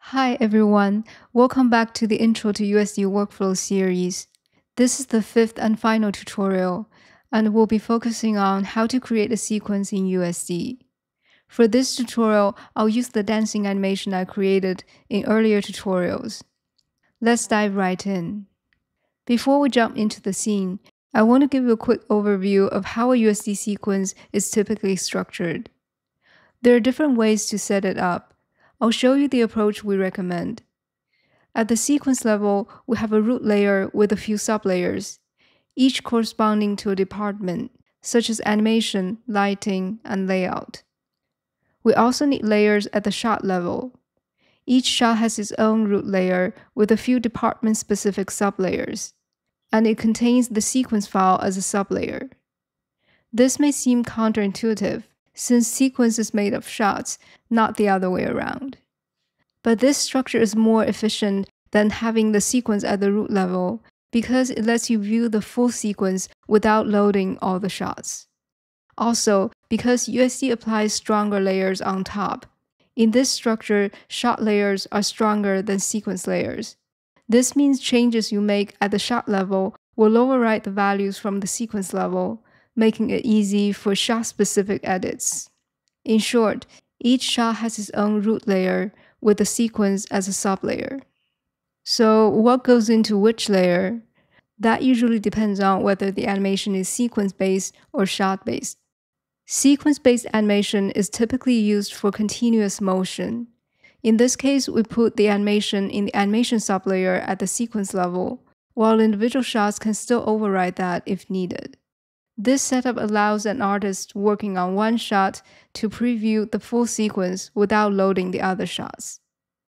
Hi everyone, welcome back to the Intro to USD Workflow series. This is the fifth and final tutorial, and we'll be focusing on how to create a sequence in USD. For this tutorial, I'll use the dancing animation I created in earlier tutorials. Let's dive right in. Before we jump into the scene, I want to give you a quick overview of how a USD sequence is typically structured. There are different ways to set it up. I'll show you the approach we recommend. At the sequence level, we have a root layer with a few sublayers, each corresponding to a department, such as animation, lighting, and layout. We also need layers at the shot level. Each shot has its own root layer with a few department-specific sublayers, and it contains the sequence file as a sublayer. This may seem counterintuitive, since sequence is made of shots, not the other way around. But this structure is more efficient than having the sequence at the root level because it lets you view the full sequence without loading all the shots. Also, because USD applies stronger layers on top, in this structure, shot layers are stronger than sequence layers. This means changes you make at the shot level will overwrite the values from the sequence level, making it easy for shot-specific edits. In short, each shot has its own root layer with the sequence as a sublayer. So what goes into which layer? That usually depends on whether the animation is sequence-based or shot-based. Sequence-based animation is typically used for continuous motion. In this case, we put the animation in the animation sublayer at the sequence level, while individual shots can still override that if needed. This setup allows an artist working on one shot to preview the full sequence without loading the other shots.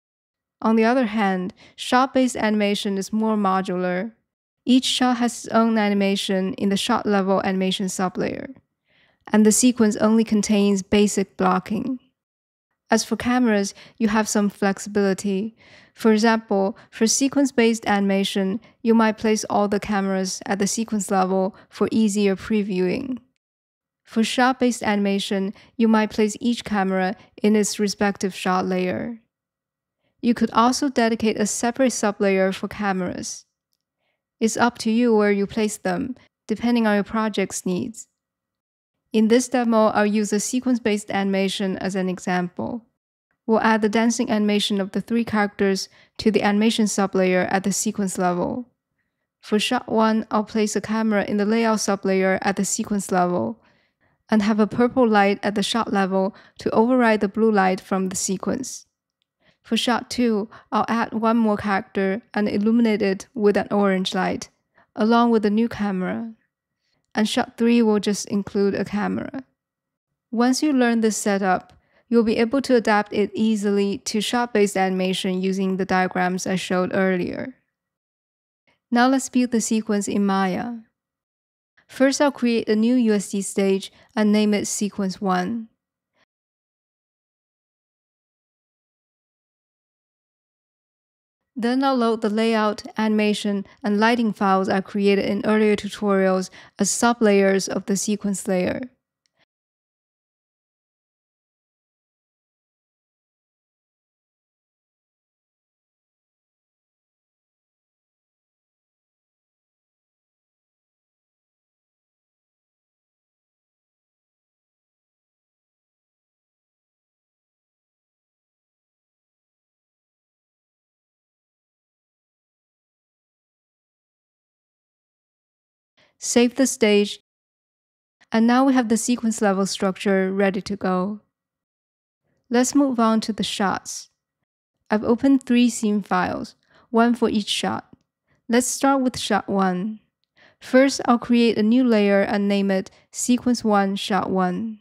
On the other hand, shot-based animation is more modular. Each shot has its own animation in the shot-level animation sublayer, and the sequence only contains basic blocking. As for cameras, you have some flexibility. For example, for sequence-based animation, you might place all the cameras at the sequence level for easier previewing. For shot-based animation, you might place each camera in its respective shot layer. You could also dedicate a separate sublayer for cameras. It's up to you where you place them, depending on your project's needs. In this demo, I'll use a sequence-based animation as an example. We'll add the dancing animation of the three characters to the animation sublayer at the sequence level. For shot 1, I'll place a camera in the layout sublayer at the sequence level, and have a purple light at the shot level to override the blue light from the sequence. For shot 2, I'll add one more character and illuminate it with an orange light, along with a new camera. And shot 3 will just include a camera. Once you learn this setup, you'll be able to adapt it easily to shot-based animation using the diagrams I showed earlier. Now let's build the sequence in Maya. First, I'll create a new USD stage and name it Sequence 1. Then I'll load the layout, animation, and lighting files I created in earlier tutorials as sublayers of the sequence layer. Save the stage, and now we have the sequence level structure ready to go. Let's move on to the shots. I've opened 3 scene files, one for each shot. Let's start with shot 1. First, I'll create a new layer and name it Sequence 1 Shot 1.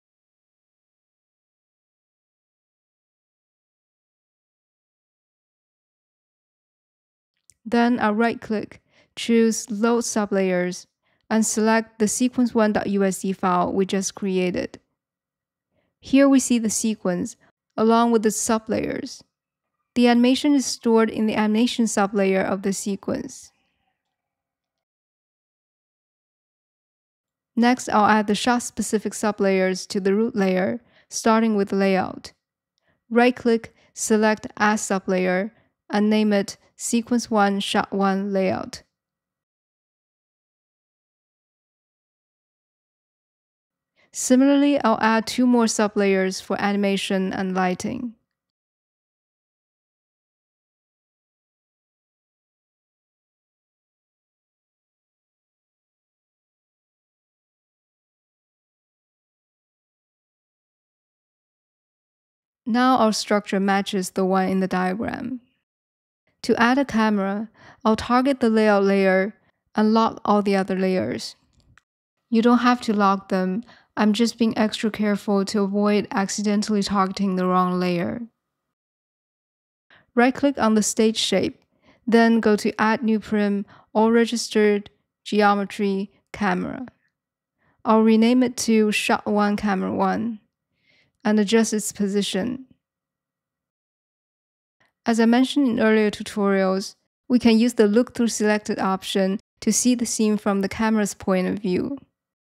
Then I'll right-click, choose Load Sublayers, and select the sequence1.usd file we just created. Here we see the sequence, along with the sublayers. The animation is stored in the animation sublayer of the sequence. Next, I'll add the shot-specific sublayers to the root layer, starting with layout. Right-click, select Add Sublayer, and name it Sequence 1 Shot 1 Layout. Similarly, I'll add 2 more sublayers for animation and lighting. Now our structure matches the one in the diagram. To add a camera, I'll target the layout layer and lock all the other layers. You don't have to lock them, I'm just being extra careful to avoid accidentally targeting the wrong layer. Right-click on the stage shape, then go to Add New Prim, All Registered, Geometry, Camera. I'll rename it to Shot 1 Camera 1 and adjust its position. As I mentioned in earlier tutorials, we can use the Look Through Selected option to see the scene from the camera's point of view.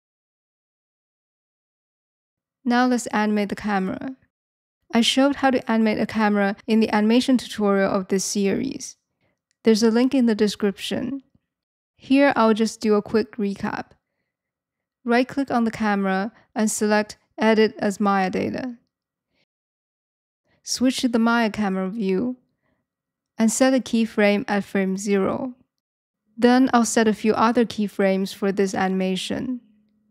Now let's animate the camera. I showed how to animate a camera in the animation tutorial of this series. There's a link in the description. Here I'll just do a quick recap. Right-click on the camera and select Edit as Maya Data. Switch to the Maya camera view and set a keyframe at frame 0. Then I'll set a few other keyframes for this animation.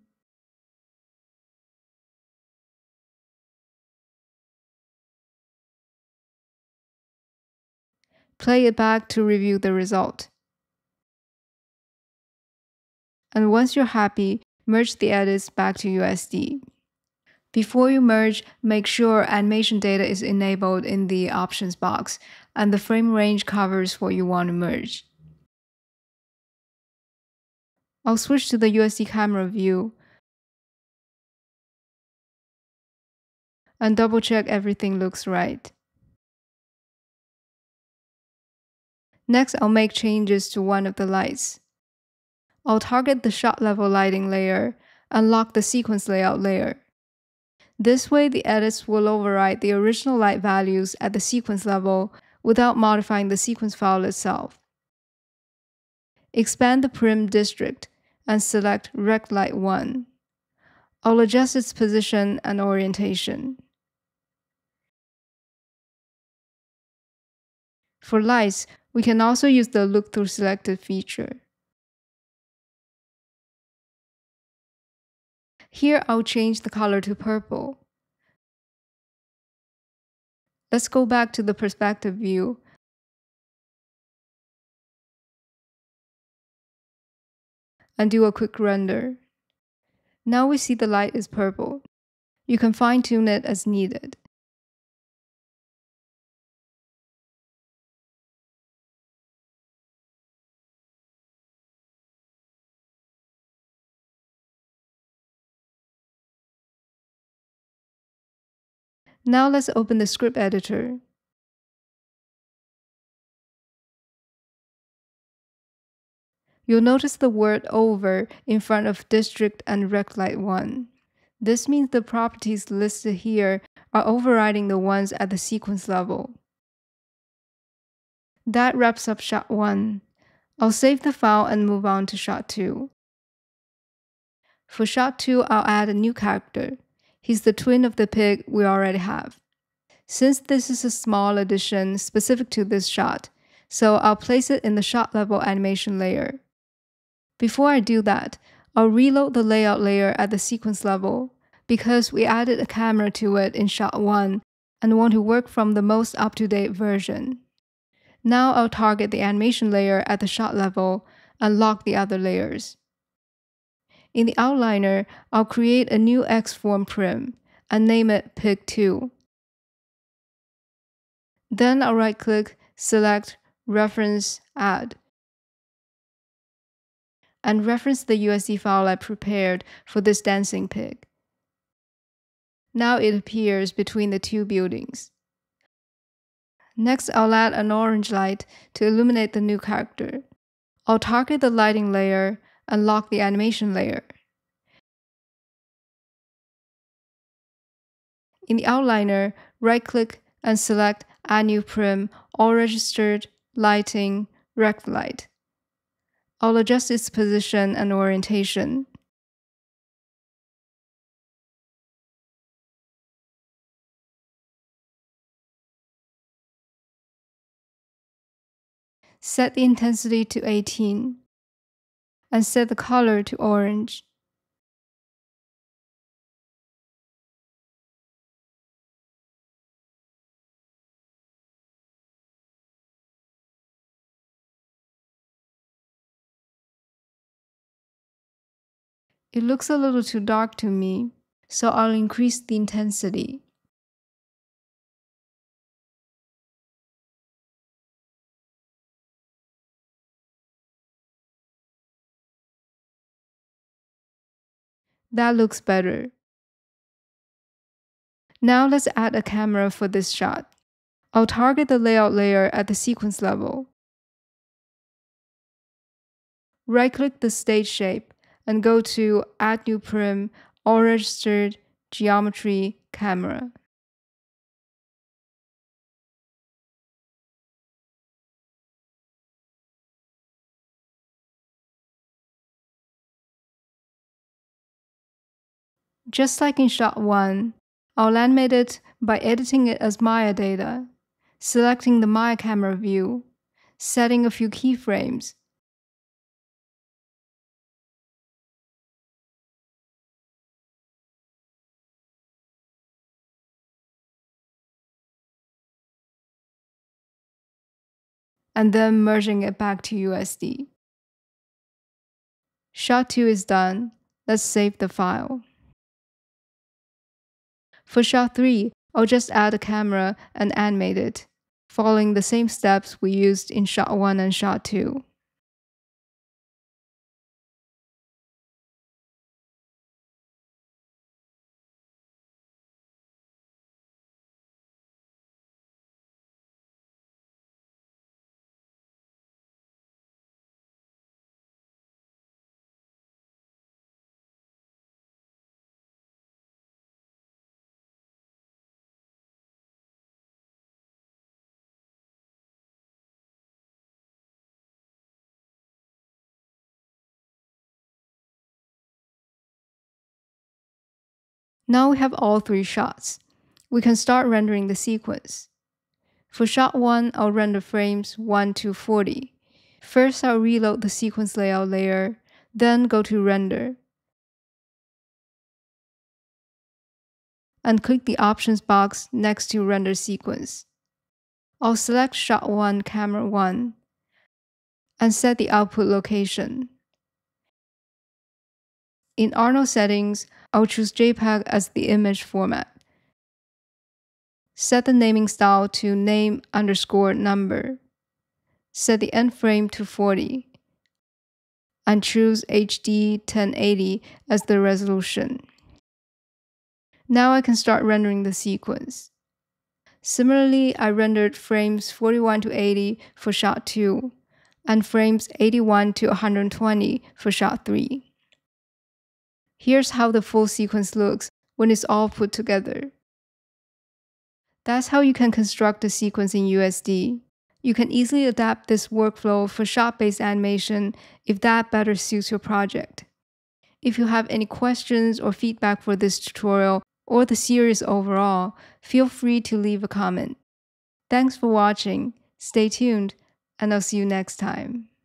Play it back to review the result. And once you're happy, merge the edits back to USD. Before you merge, make sure animation data is enabled in the options box and the frame range covers what you want to merge. I'll switch to the USD camera view and double check everything looks right. Next, I'll make changes to one of the lights. I'll target the shot level lighting layer and lock the sequence layout layer. This way, the edits will override the original light values at the sequence level without modifying the sequence file itself. Expand the Prim district and select Rect Light 1. I'll adjust its position and orientation. For lights, we can also use the Look Through Selected feature. Here, I'll change the color to purple. Let's go back to the perspective view and do a quick render. Now we see the light is purple. You can fine-tune it as needed. Now let's open the script editor. You'll notice the word over in front of district and rect light 1. This means the properties listed here are overriding the ones at the sequence level. That wraps up shot 1. I'll save the file and move on to shot 2. For shot 2, I'll add a new character. He's the twin of the pig we already have. Since this is a small addition specific to this shot, so I'll place it in the shot level animation layer. Before I do that, I'll reload the layout layer at the sequence level because we added a camera to it in shot 1 and want to work from the most up-to-date version. Now I'll target the animation layer at the shot level and lock the other layers. In the outliner, I'll create a new X-form prim and name it Pig2. Then I'll right-click, select Reference Add, and reference the USD file I prepared for this dancing pig. Now it appears between the two buildings. Next, I'll add an orange light to illuminate the new character. I'll target the lighting layer and lock the animation layer. In the outliner, right-click and select add new prim, all registered, lighting, rect light. I'll adjust its position and orientation. Set the intensity to 18 and set the color to orange. It looks a little too dark to me, so I'll increase the intensity. That looks better. Now let's add a camera for this shot. I'll target the layout layer at the sequence level. Right-click the stage shape and go to Add New Prim, All Registered, Geometry, Camera. Just like in shot 1, I'll animate it by editing it as Maya data, selecting the Maya camera view, setting a few keyframes, and then merging it back to USD. Shot 2 is done. Let's save the file. For shot 3, I'll just add a camera and animate it, following the same steps we used in shot 1 and shot 2. Now we have all 3 shots. We can start rendering the sequence. For shot 1, I'll render frames 1 to 40. First, I'll reload the sequence layout layer, then go to Render, and click the Options box next to Render Sequence. I'll select shot 1, camera 1, and set the output location. In Arnold settings, I'll choose JPEG as the image format. Set the naming style to name_number. Set the end frame to 40. And choose HD 1080 as the resolution. Now I can start rendering the sequence. Similarly, I rendered frames 41 to 80 for shot 2, and frames 81 to 120 for shot 3. Here's how the full sequence looks when it's all put together. That's how you can construct a sequence in USD. You can easily adapt this workflow for shot-based animation if that better suits your project. If you have any questions or feedback for this tutorial or the series overall, feel free to leave a comment. Thanks for watching, stay tuned, and I'll see you next time.